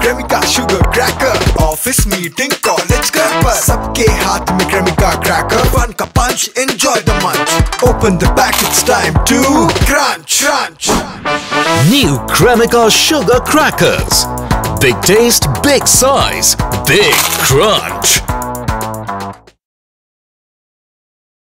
Cremica sugar cracker. Office meeting, college घर पर सबके हाथ में Cremica cracker. One का punch, enjoy the munch. Open the pack, it's time to crunch, crunch. New Cremica sugar crackers. Big taste, big size, big crunch.